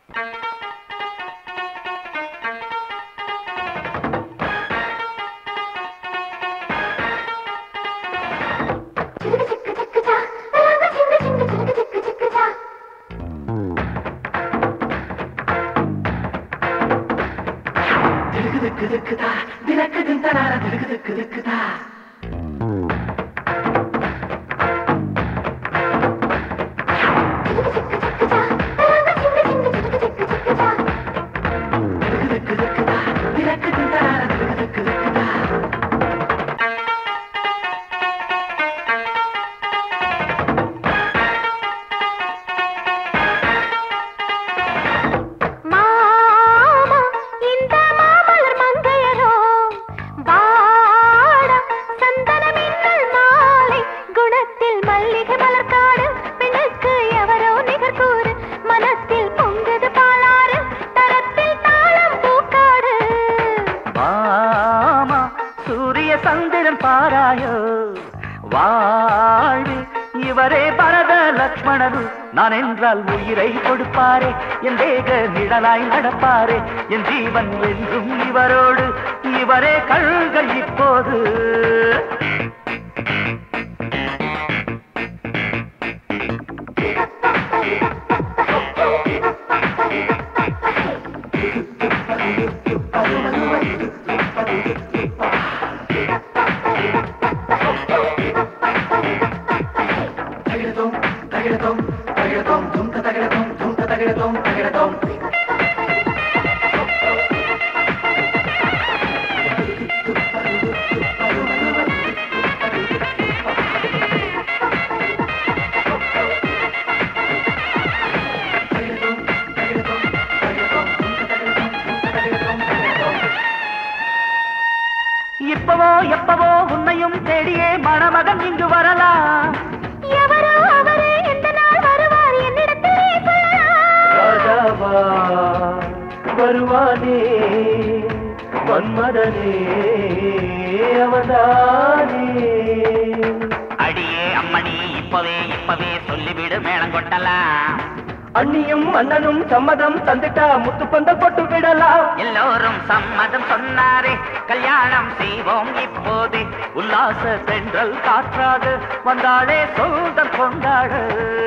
நான் என்றால் உயிரை கொடுப்பாரே என் தேக நிழலாய் நடப்பாரே என் ஜீவன் என்றும் இவரோடு இவரே கண்கள் இப்போது எப்பவோ உன்னையும் தேடியே மணமகன் இங்கு வரலாம் எவரோ அவரே எந்த நாள் வருவார் என்னிடத்திலே சொல்லலாம் ராஜாவா வருவானே மன்மதனே அவதானே அடியே அம்மணி இப்பவே சொல்லிவிடு மேளம் கொட்டலாம் அண்ணியும் அண்ணனும் சம்மதம் தந்துட்டா முத்து பந்த போட்டு விடலாம் எல்லோரும் சம்மதம் சொன்னாரே கல்யாணம் செய்வோம் இப்போது உல்லாச தென்றல் காற்றாக வந்தாளே சொந்தம் கொண்டாடு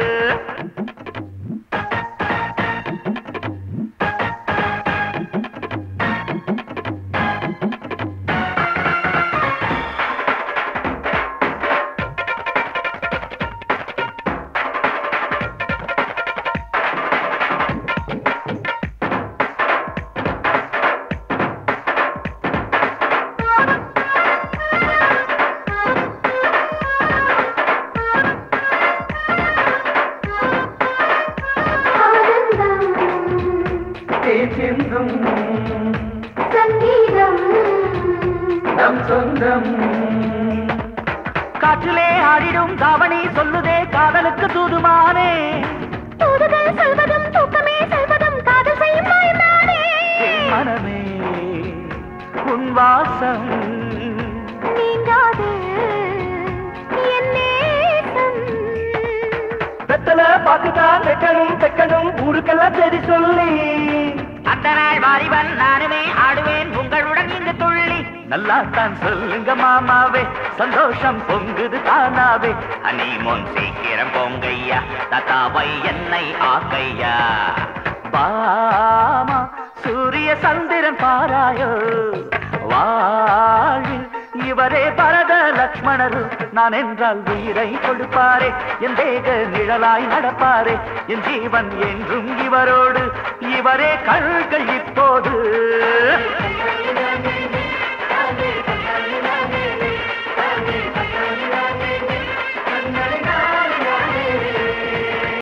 காற்றிலே ஆடிடும் தாவணி சொல்லுதே காதலுக்கு தூதுமானே தூதுகள் சொல்வதும் தூக்கமே செல்வதும் காதல் செய்யும் மாயமானே மனமே உன் வாசம் நீங்காது என் நேசம் வெத்தல பாக்குதான் தெக்கணும் ஊருக்கெல்லாம் சரி சொல்லி அந்த நாள் வாலிபன் நானுமே ஆடுவேன் உங்களுடன் இங்கு துள்ளி நல்லா தான் சொல்லுங்க மாமாவே சந்தோஷம் பொங்குது தானாவே ஹனிமூன் சீக்கிரம் போங்கய்யா தாத்தாவை என்னை ஆக்கையா பாமா சூரிய சந்திரன் பாராயோ வாழில் இவரே பரத லக்ஷ்மணரு நான் என்றால் உயிரை கொடுப்பாரே என் தேக நிழலாய் நடப்பாரே என் ஜீவன் என்றும் இவரோடு இவரே கண்கள் இப்போது